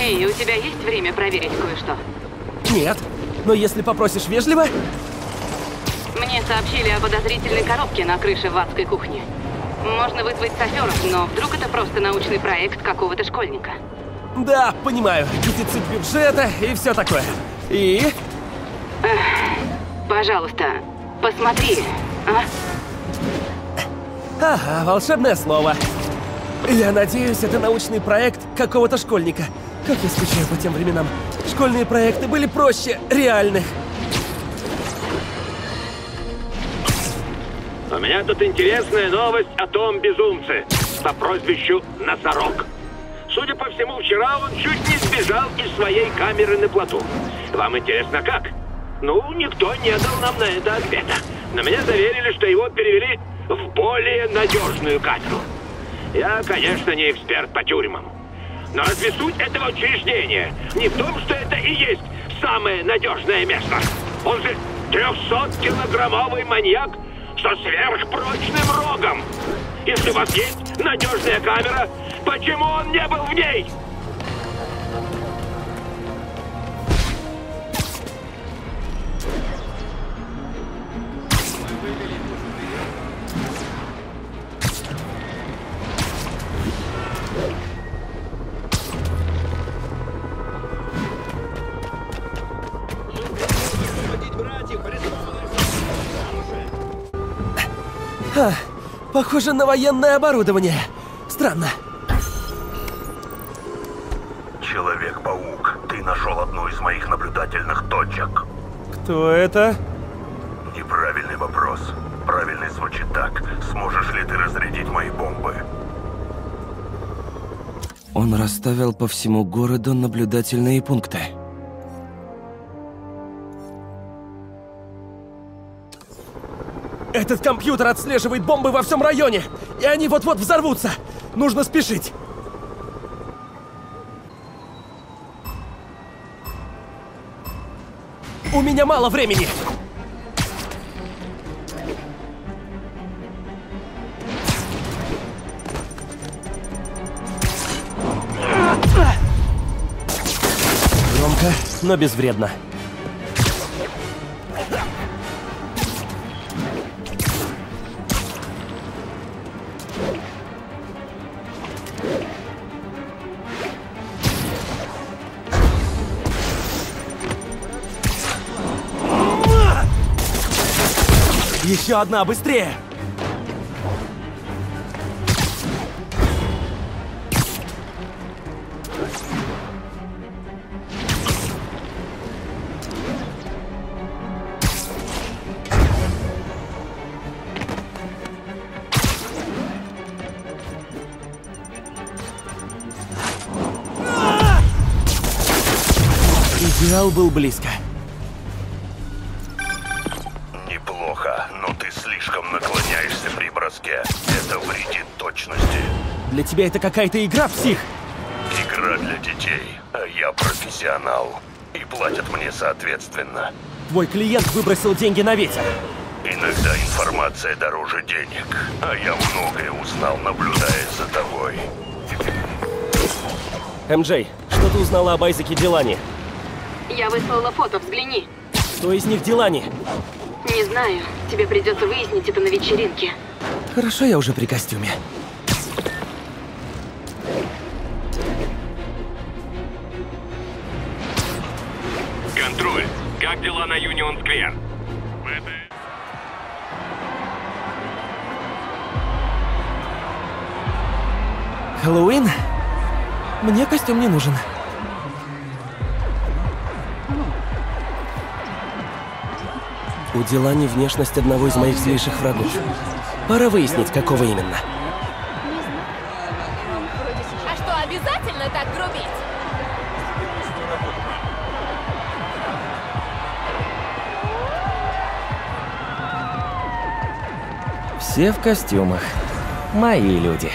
Эй, у тебя есть время проверить кое-что? Нет, но если попросишь вежливо... Мне сообщили о подозрительной коробке на крыше в адской кухне. Можно вызвать саперов, но вдруг это просто научный проект какого-то школьника. Да, понимаю. Дефицит бюджета и все такое. И? Пожалуйста, посмотри, а? Ага, волшебное слово. Я надеюсь, это научный проект какого-то школьника. Как я скучаю по тем временам. Школьные проекты были проще реальных. У меня тут интересная новость о том безумце по прозвищу Носорог. Судя по всему, вчера он чуть не сбежал из своей камеры на плоту. Вам интересно, как? Ну, никто не дал нам на это ответа. Но меня заверили, что его перевели в более надежную камеру. Я, конечно, не эксперт по тюрьмам. Но разве суть этого учреждения не в том, что это и есть самое надежное место? Он же 300-килограммовый маньяк со сверхпрочным рогом. Если у вас есть надежная камера, почему он не был в ней? Похоже на военное оборудование. Странно. Человек-паук, ты нашел одну из моих наблюдательных точек. Кто это? Неправильный вопрос. Правильный звучит так. Сможешь ли ты разрядить мои бомбы? Он расставил по всему городу наблюдательные пункты. Этот компьютер отслеживает бомбы во всем районе, и они вот-вот взорвутся. Нужно спешить. У меня мало времени. Громко, но безвредно. Еще одна, быстрее! Идеал был близко. Неплохо, но ты слишком наклоняешься при броске. Это вредит точности. Для тебя это какая-то игра, псих? Игра для детей, а я профессионал. И платят мне соответственно. Твой клиент выбросил деньги на ветер. Иногда информация дороже денег, а я многое узнал, наблюдая за тобой. МJ, что ты узнала об Айзеке Дилани? Я выслала фото, взгляни. Кто из них Дилани? Не знаю, тебе придется выяснить это на вечеринке. Хорошо, я уже при костюме. Контроль. Как дела на Юнион Сквер? Хэллоуин? Мне костюм не нужен. У Дилани внешность одного из моих злейших врагов. Пора выяснить, какого именно. А что, обязательно так грубить? Все в костюмах. Мои люди.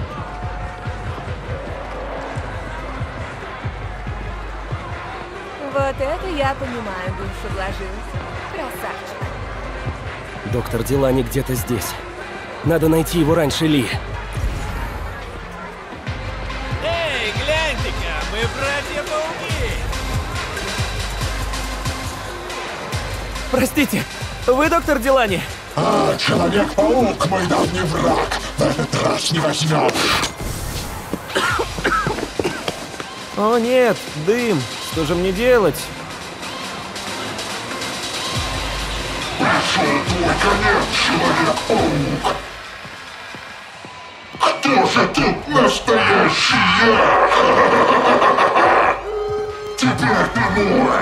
Вот это я понимаю, душа вложилась. Красавчик. Доктор Дилани где-то здесь. Надо найти его раньше Ли. Эй, гляньте-ка, мы Простите, вы доктор Делани? Человек-паук, мой давний враг. В этот раз не возьмешь. О нет, дым. Что же мне делать? Пришел твой конец, Человек-паук. Кто же тут настоящий я? Теперь ты мой.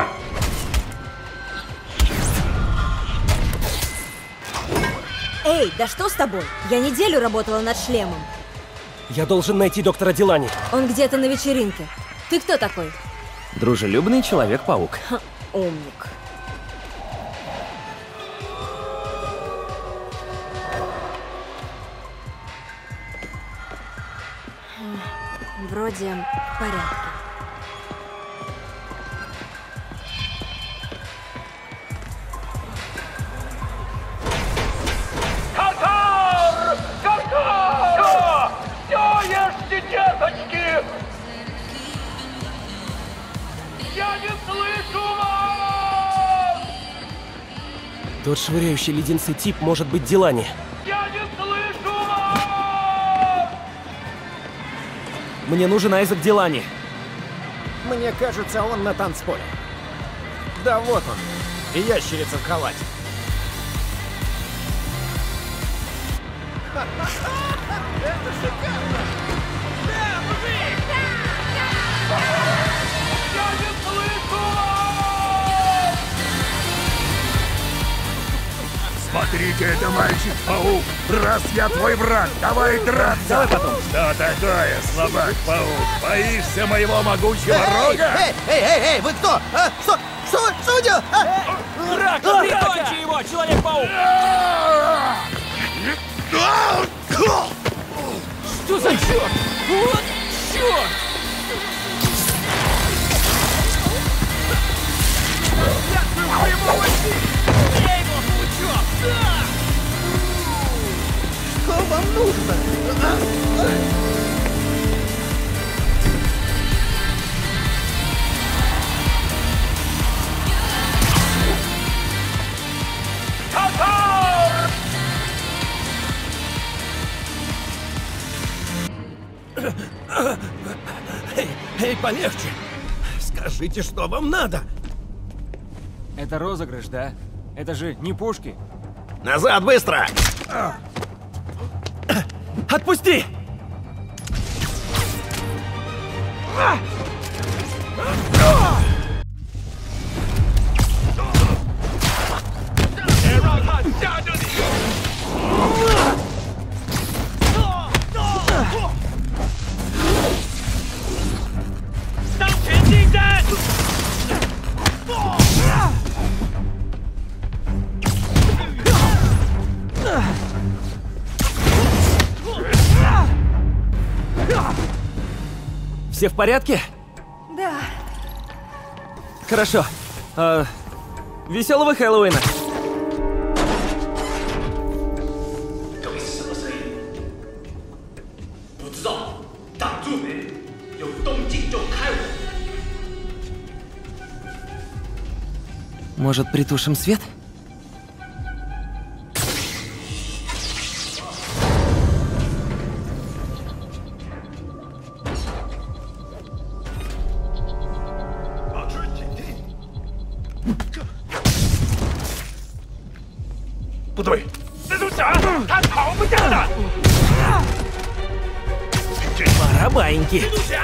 Эй, да что с тобой? Я неделю работала над шлемом. Я должен найти доктора Делани. Он где-то на вечеринке. Ты кто такой? Дружелюбный Человек-паук. Ха, умник. Вроде в порядке. Тот швыряющий леденцы тип может быть Делани. Я не слышу вас! Мне нужен Айзек Делани. Мне кажется, он на танцполе. Да вот он. И ящерица в халате. Это шикарно! Да, мужик! Я не слышу вас! Смотрите, это мальчик-паук. Раз я твой враг, давай драться. Давай потом. Что такое, слабак-паук? Боишься моего могучего рога? Эй, вы кто? А, судья! Прикончи его, Человек-паук! Что за черт? Вот черт! Я его получу! Что вам нужно? Эй, полегче! Скажите, что вам надо? Это розыгрыш, да? Это же не пушки. Назад, быстро! Отпусти! Все в порядке? Да. Хорошо. Веселого Хэллоуина! Может, притушим свет? Барабаньки!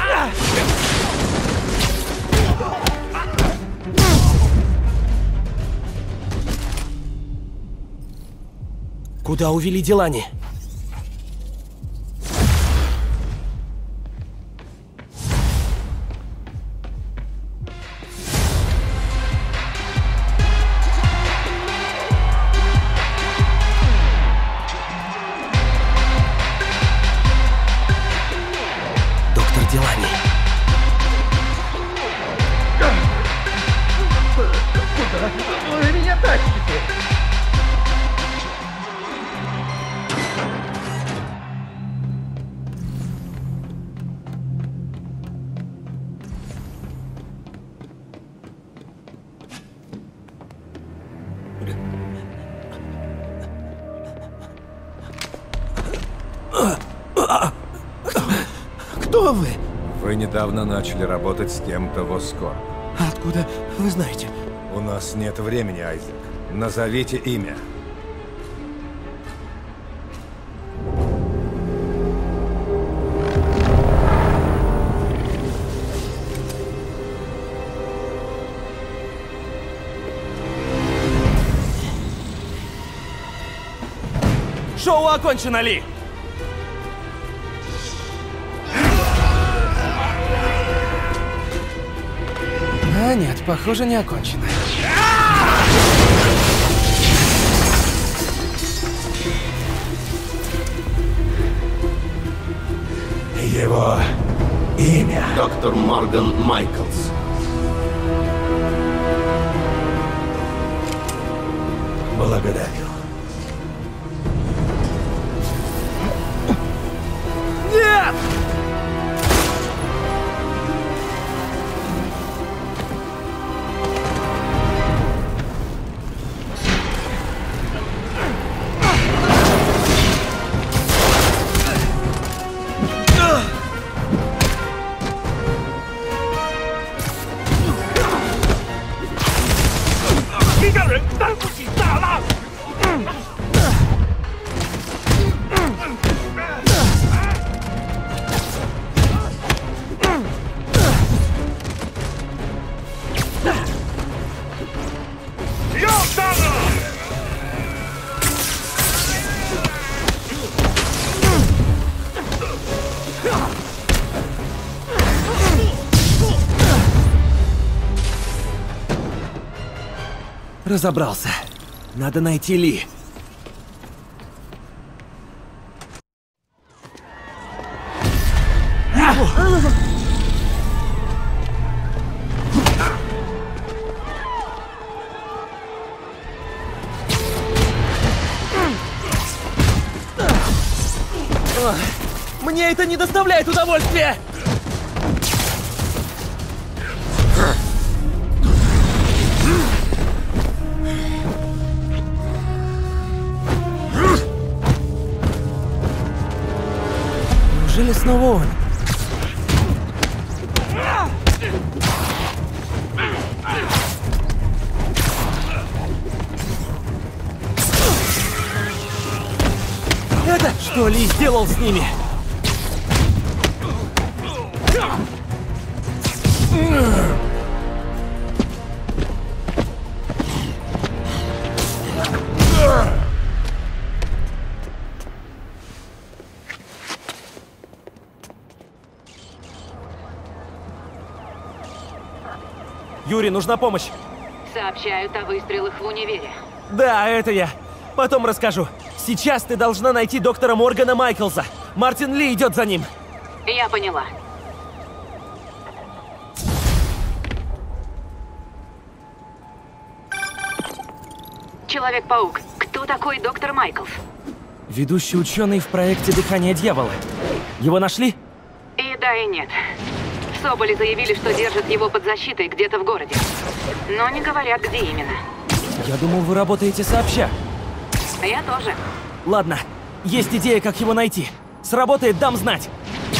Куда увели Делани? Доктор Делани. Куда вы меня тащите? Кто вы? Вы недавно начали работать с кем-то в Оскор. Откуда вы знаете? У нас нет времени, Айзек. Назовите имя. Шоу окончено, Ли! А нет, похоже, не окончено. Его имя. Доктор Морган Майклс. Благодарю. Нет! Разобрался. Надо найти Ли. Мне это не доставляет удовольствия! Неужели снова он? Это что Ли сделал с ними? Юрий, нужна помощь. Сообщают о выстрелах в универе. Да, это я. Потом расскажу. Сейчас ты должна найти доктора Моргана Майклса. Мартин Ли идет за ним. Я поняла. Человек-паук, кто такой доктор Майклс? Ведущий ученый в проекте «Дыхание дьявола». Его нашли? И да, и нет. Соболи заявили, что держат его под защитой где-то в городе. Но не говорят, где именно. Я думал, вы работаете сообща. Я тоже. Ладно, есть идея, как его найти. Сработает, дам знать.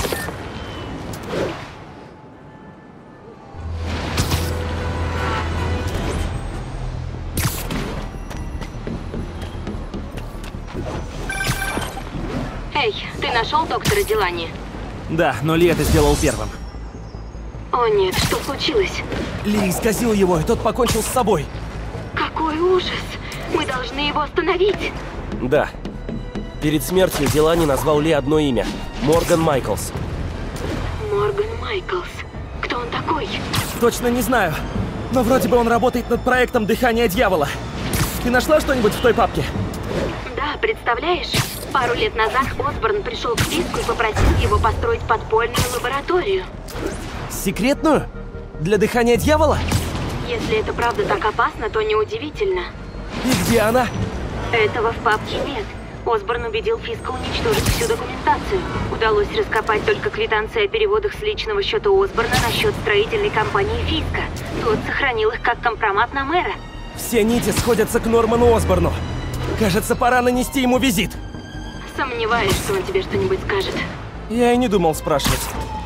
Эй, ты нашел доктора Дилани? Да, но Ли это сделал первым. О нет, что случилось? Ли исказил его, и тот покончил с собой. Какой ужас! Мы должны его остановить! Да. Перед смертью Дилани назвал Ли одно имя. Морган Майклс. Морган Майклс. Кто он такой? Точно не знаю. Но вроде бы он работает над проектом «Дыхание дьявола». Ты нашла что-нибудь в той папке? Да, представляешь? Пару лет назад Осборн пришел к Фиску и попросил его построить подпольную лабораторию. Секретную? Для «Дыхания дьявола»? Если это правда так опасно, то неудивительно. И где она? Этого в папке нет. Осборн убедил Фиска уничтожить всю документацию. Удалось раскопать только квитанции о переводах с личного счета Осборна на счет строительной компании Фиска. Тот сохранил их как компромат на мэра. Все нити сходятся к Норману Осборну. Кажется, пора нанести ему визит. Сомневаюсь, что он тебе что-нибудь скажет. Я и не думал спрашивать.